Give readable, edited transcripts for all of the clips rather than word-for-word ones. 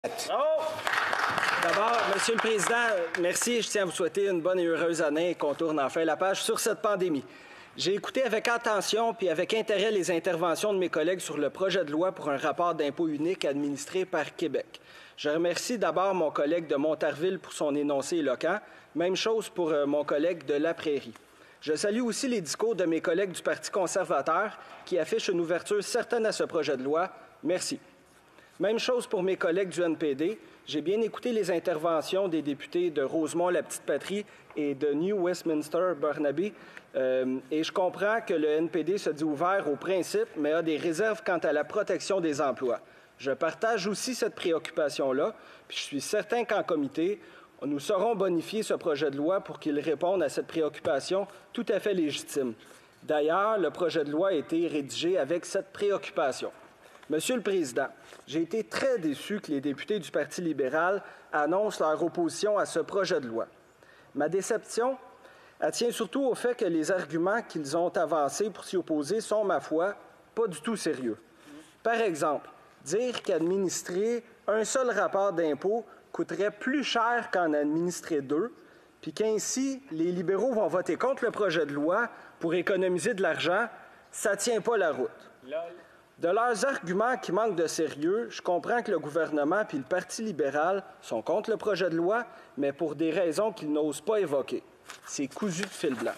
Bravo! D'abord, Monsieur le Président, merci. Je tiens à vous souhaiter une bonne et heureuse année et qu'on tourne enfin la page sur cette pandémie. J'ai écouté avec attention puis avec intérêt les interventions de mes collègues sur le projet de loi pour un rapport d'impôt unique administré par Québec. Je remercie d'abord mon collègue de Montarville pour son énoncé éloquent. Même chose pour mon collègue de La Prairie. Je salue aussi les discours de mes collègues du Parti conservateur qui affichent une ouverture certaine à ce projet de loi. Merci. Même chose pour mes collègues du NPD. J'ai bien écouté les interventions des députés de Rosemont-la-Petite-Patrie et de New Westminster-Burnaby. Et je comprends que le NPD se dit ouvert aux principes, mais a des réserves quant à la protection des emplois. Je partage aussi cette préoccupation-là, puis je suis certain qu'en comité, nous saurons bonifier ce projet de loi pour qu'il réponde à cette préoccupation tout à fait légitime. D'ailleurs, le projet de loi a été rédigé avec cette préoccupation. Monsieur le Président, j'ai été très déçu que les députés du Parti libéral annoncent leur opposition à ce projet de loi. Ma déception, elle tient surtout au fait que les arguments qu'ils ont avancés pour s'y opposer sont, ma foi, pas du tout sérieux. Par exemple, dire qu'administrer un seul rapport d'impôt coûterait plus cher qu'en administrer deux, puis qu'ainsi les libéraux vont voter contre le projet de loi pour économiser de l'argent, ça ne tient pas la route. De leurs arguments qui manquent de sérieux, je comprends que le gouvernement puis le Parti libéral sont contre le projet de loi, mais pour des raisons qu'ils n'osent pas évoquer. C'est cousu de fil blanc.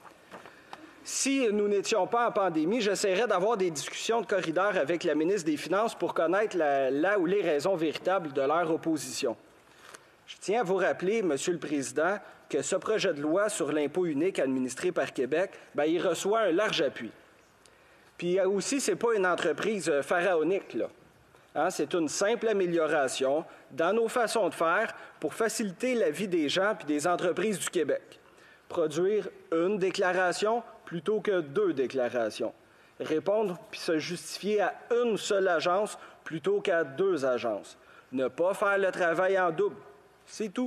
Si nous n'étions pas en pandémie, j'essaierais d'avoir des discussions de corridor avec la ministre des Finances pour connaître la ou les raisons véritables de leur opposition. Je tiens à vous rappeler, Monsieur le Président, que ce projet de loi sur l'impôt unique administré par Québec, il reçoit un large appui. Puis aussi, ce n'est pas une entreprise pharaonique, là. C'est une simple amélioration dans nos façons de faire pour faciliter la vie des gens et des entreprises du Québec. Produire une déclaration plutôt que deux déclarations. Répondre puis se justifier à une seule agence plutôt qu'à deux agences. Ne pas faire le travail en double. C'est tout.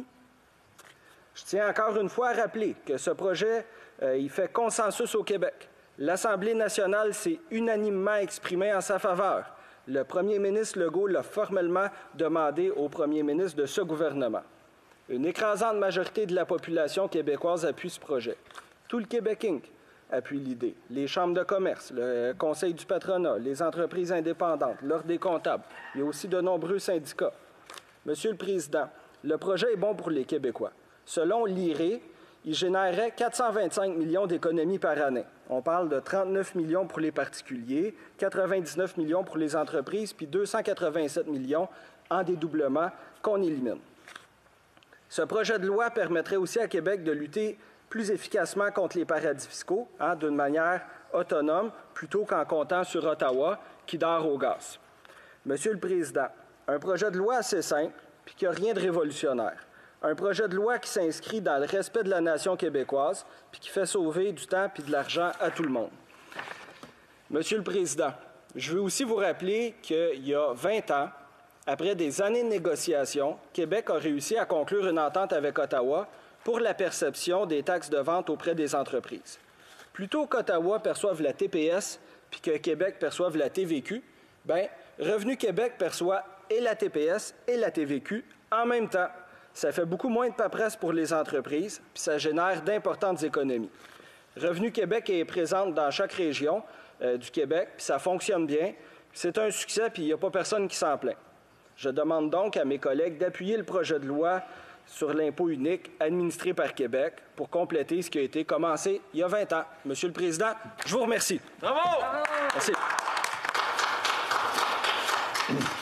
Je tiens encore une fois à rappeler que ce projet, il fait consensus au Québec. L'Assemblée nationale s'est unanimement exprimée en sa faveur. Le premier ministre Legault l'a formellement demandé au premier ministre de ce gouvernement. Une écrasante majorité de la population québécoise appuie ce projet. Tout le Québec Inc. appuie l'idée. Les chambres de commerce, le Conseil du patronat, les entreprises indépendantes, l'Ordre des comptables. Il y a aussi de nombreux syndicats. Monsieur le Président, le projet est bon pour les Québécois. Selon l'IRE, il générerait 425 millions d'économies par année. On parle de 39 millions pour les particuliers, 99 millions pour les entreprises, puis 287 millions en dédoublement qu'on élimine. Ce projet de loi permettrait aussi à Québec de lutter plus efficacement contre les paradis fiscaux, d'une manière autonome, plutôt qu'en comptant sur Ottawa, qui dort au gaz. Monsieur le Président, un projet de loi assez simple, puis qui n'a rien de révolutionnaire. Un projet de loi qui s'inscrit dans le respect de la nation québécoise puis qui fait sauver du temps et de l'argent à tout le monde. Monsieur le Président, je veux aussi vous rappeler qu'il y a 20 ans, après des années de négociations, Québec a réussi à conclure une entente avec Ottawa pour la perception des taxes de vente auprès des entreprises. Plutôt qu'Ottawa perçoive la TPS puis que Québec perçoive la TVQ, Revenu Québec perçoit et la TPS et la TVQ en même temps. Ça fait beaucoup moins de paperasse pour les entreprises, puis ça génère d'importantes économies. Revenu Québec est présent dans chaque région du Québec, puis ça fonctionne bien. C'est un succès, puis il n'y a pas personne qui s'en plaint. Je demande donc à mes collègues d'appuyer le projet de loi sur l'impôt unique administré par Québec pour compléter ce qui a été commencé il y a 20 ans. Monsieur le Président, je vous remercie. Bravo! Merci.